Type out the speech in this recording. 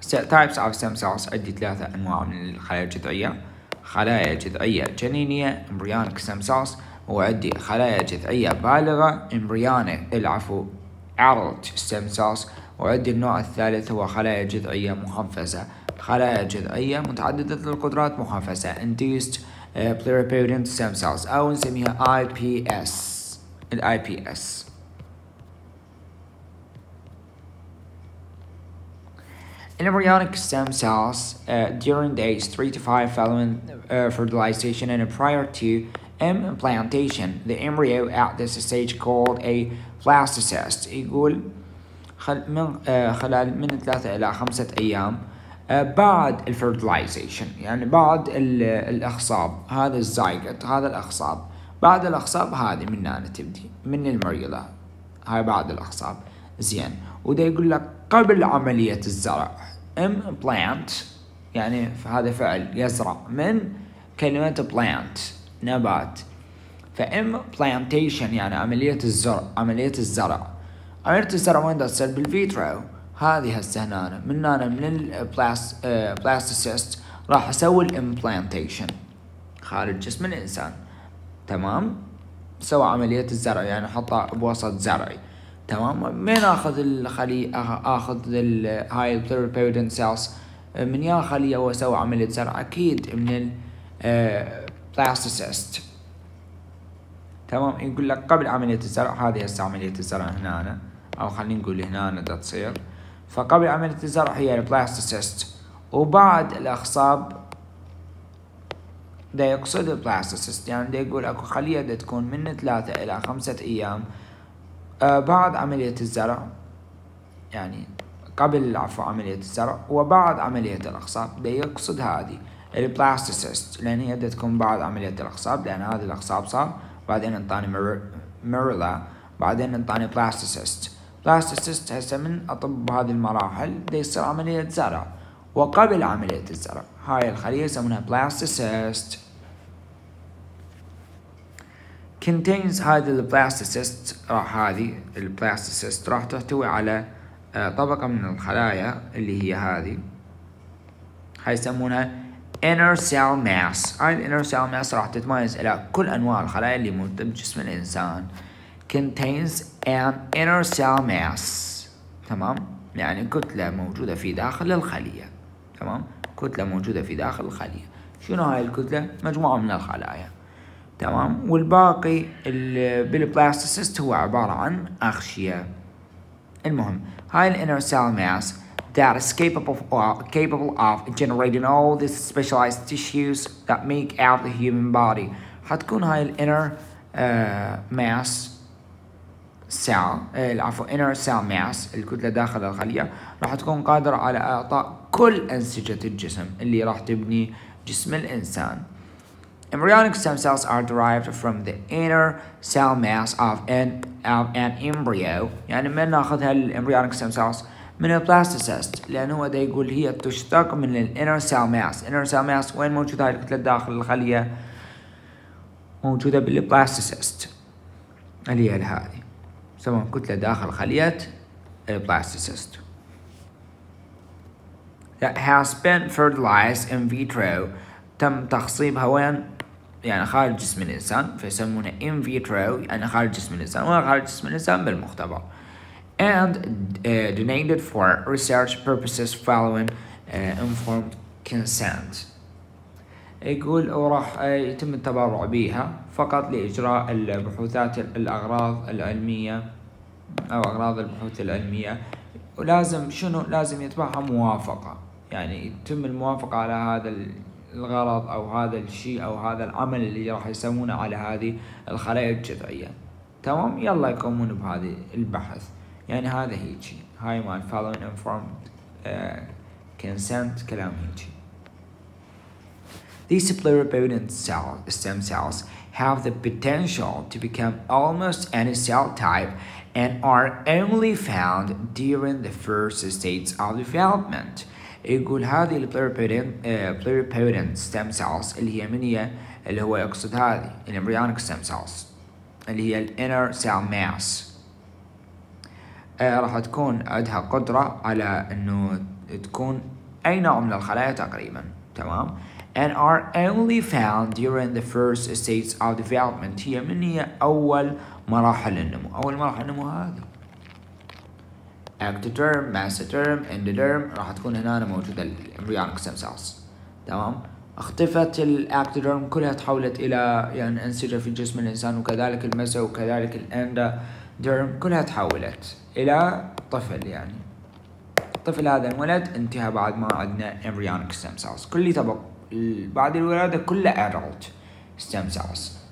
types of stem cells عندي 3 أنواع من الخلايا الجذعية. خلايا جذعية جنينية embryonic stem cells، وعندي خلايا جذعية بالغة adult stem cells، وعندي النوع الثالث هو خلايا جذعية محفزة، خلايا جذعية متعددة القدرات محفزة induced pluripotent stem cells أو نسميها IPS. IPS. Embryonic stem cells during days 3 to 5 following fertilization and prior to implantation, the embryo at this stage called a blastocyst. يقول خلال من 3 إلى 5 أيام بعد الفرتلايزيشن، يعني بعد الأخصاب، هذا الزايجوت، هذا الأخصاب. بعد الأخصاب هذه من هنا تبدي من المريضة، هاي بعد الأخصاب. زين، وده يقول لك قبل عملية الزرع implant، يعني هذا فعل يزرع من كلمة plant نبات، فimplantation يعني عملية الزرع. عملية الزرع وين تصير؟ بالفيترو. هذه هسه هنا من البلاستوسيست راح اسوي الامبلانتيشن خارج جسم الانسان. تمام، سوى عملية الزرع، يعني احطها بوسط زرعي. تمام، من اخذ الخلية، اخذ هاي البلوريبودنت سيلز من يا خلية واسوي عملية زرع؟ اكيد من البلاستوسيست. تمام، يقول لك قبل عملية الزرع، هذه هسه عملية الزرع هنا، او خلينا نقول هنا دا تصير. فقبل عملية الزرع هي البلاستوسيست، وبعد الاخصاب دا يقصد البلاستوسيست، يعني دا يقول اكو خلية دا تكون من 3 إلى 5 أيام بعد عملية الزرع، يعني قبل عملية الزرع وبعد عملية الأخصاب. دا يقصد هذه البلاستوسيست، لأن هي دا تكون بعد عملية الأخصاب، لأن هذا الأخصاب صار، بعدين انطاني ميرولا، بعدين انطاني بلاستوسيست. بلاستوسيست هسه من أطب هذه المراحل دا يصير عملية زرع، وقبل عملية الزرع هاي الخلية يسمونها بلاستوسيست. contains هذه البلاستوسيست، هذه البلاستوسيست راح تحتوي على طبقة من الخلايا اللي هي هذه، هاي يسمونها inner cell mass. هاي الانر cell mass راح تتميز إلى كل أنواع الخلايا اللي موجودة بجسم الإنسان. contains an inner cell mass. تمام، يعني كتلة موجودة في داخل الخلية. تمام، كتلة موجودة في داخل الخلية. شنو هاي الكتلة؟ مجموعة من الخلايا. تمام، والباقي بالبلاستوسيست هو عبارة عن أغشية. المهم، هاي الانر cell mass that is capable of generating all these specialized tissues that make out the human body. حتكون هاي الانر mass cell، العفو inner cell mass، الكتلة داخل الخلية، راح تكون قادرة على إعطاء كل أنسجة الجسم اللي راح تبني جسم الإنسان. Embryonic stem cells are derived from the inner cell mass of an embryo. يعني من ناخذها الembryonic stem cells من البلاستوسيست، لأن هو دا يقول هي تشتق من الانر cell mass. inner cell mass وين موجودة هاي الكتلة داخل الخلية؟ موجودة بالبلاستوسيست اللي هي هذه، سواء كتلة داخل خلية البلاستوسيست. that has been fertilized in vitro. تم تخصيبها وين؟ يعني خارج جسم الإنسان، فيسمونه in vitro يعني خارج جسم الإنسان، وخارج جسم الإنسان بالمختبر. and donated for research purposes following informed consent. يقول وراح يتم التبرع بها فقط لإجراء البحوثات الأغراض العلمية أو أغراض البحوث العلمية، ولازم شنو؟ لازم يتبعها موافقة، يعني يتم الموافقة على هذا الغرض أو هذا الشيء أو هذا العمل اللي راح يسوونه على هذه الخلايا الجذعية. تمام، يلا يقومون بهذه البحث، يعني هذا هيجي، هاي مال following informed consent، كلام هيجي. These pluripotent stem cells have the potential to become almost any cell type and are only found during the first stages of development. يقول هذه pluripotent stem cells اللي هي من هي؟ اللي هو يقصد هذه embryonic stem cells اللي هي inner cell mass. راح تكون عندها قدرة على انه تكون أي نوع من الخلايا تقريبا. تمام. and are only found during the first stages of development. هي أول مراحل النمو. أول مراحل النمو هذه ectoderm, mesoderm, endoderm راح تكون هنا موجودة الembryonic stem cells. تمام. اختفت الاكتوديرم كلها تحولت إلى يعني أنسجة في جسم الإنسان، وكذلك الميسو وكذلك الاندوديرم كلها تحولت إلى طفل. يعني الطفل هذا انولد انتهى بعد ما عندنا embryonic stem cells. كل اللي تبقى بعد الولادة كله adult stem cells.